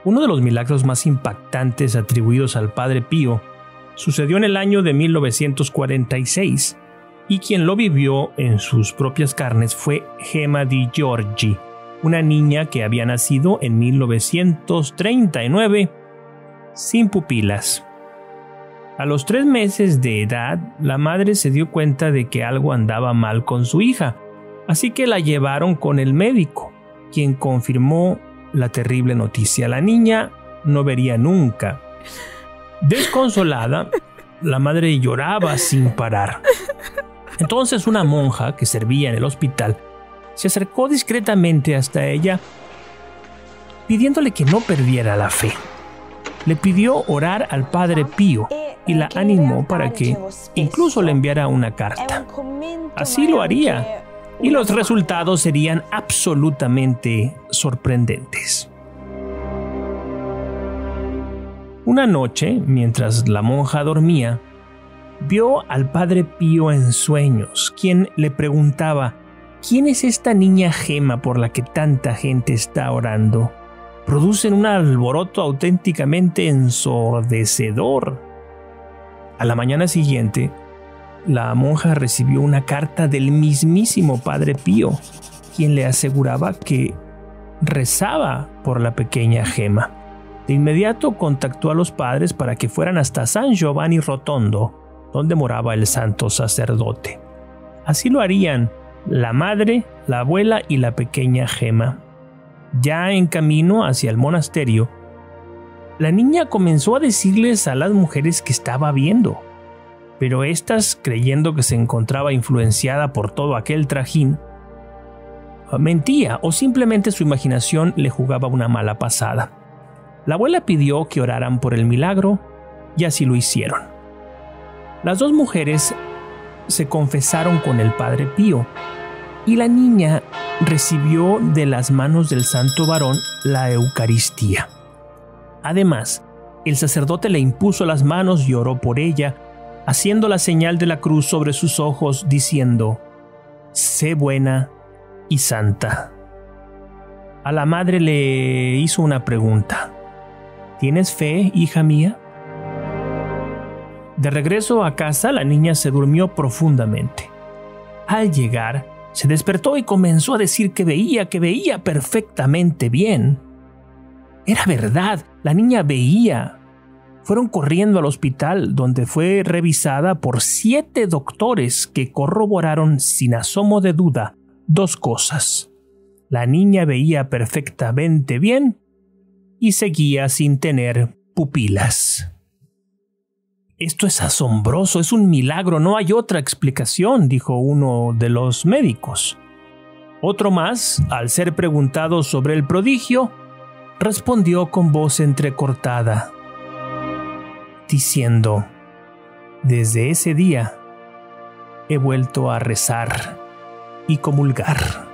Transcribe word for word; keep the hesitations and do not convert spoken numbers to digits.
Uno de los milagros más impactantes atribuidos al Padre Pío sucedió en el año de mil novecientos cuarenta y seis, y quien lo vivió en sus propias carnes fue Gemma Di Giorgi, una niña que había nacido en mil novecientos treinta y nueve sin pupilas. A los tres meses de edad, la madre se dio cuenta de que algo andaba mal con su hija, así que la llevaron con el médico, quien confirmó la terrible noticia. La niña no vería nunca. Desconsolada, la madre lloraba sin parar. Entonces una monja que servía en el hospital se acercó discretamente hasta ella, pidiéndole que no perdiera la fe. Le pidió orar al Padre Pío y la animó para que incluso le enviara una carta. Así lo haría, y los resultados serían absolutamente sorprendentes. Una noche, mientras la monja dormía, vio al Padre Pío en sueños, quien le preguntaba: ¿quién es esta niña Gemma por la que tanta gente está orando? Producen un alboroto auténticamente ensordecedor. A la mañana siguiente, la monja recibió una carta del mismísimo Padre Pío, quien le aseguraba que rezaba por la pequeña Gemma. De inmediato contactó a los padres para que fueran hasta San Giovanni Rotondo, donde moraba el santo sacerdote. Así lo harían la madre, la abuela y la pequeña Gemma. Ya en camino hacia el monasterio, la niña comenzó a decirles a las mujeres que estaba viendo, pero éstas, creyendo que se encontraba influenciada por todo aquel trajín, mentía o simplemente su imaginación le jugaba una mala pasada. La abuela pidió que oraran por el milagro y así lo hicieron. Las dos mujeres se confesaron con el Padre Pío y la niña recibió de las manos del santo varón la Eucaristía. Además, el sacerdote le impuso las manos y oró por ella, haciendo la señal de la cruz sobre sus ojos, diciendo: «Sé buena y santa». A la madre le hizo una pregunta: ¿tienes fe, hija mía? De regreso a casa, la niña se durmió profundamente. Al llegar, se despertó y comenzó a decir que veía, que veía perfectamente bien. Era verdad, la niña veía. Fueron corriendo al hospital, donde fue revisada por siete doctores que corroboraron sin asomo de duda dos cosas: la niña veía perfectamente bien y seguía sin tener pupilas. «Esto es asombroso, es un milagro, no hay otra explicación», dijo uno de los médicos. Otro más, al ser preguntado sobre el prodigio, respondió con voz entrecortada, diciendo: «Desde ese día he vuelto a rezar y comulgar».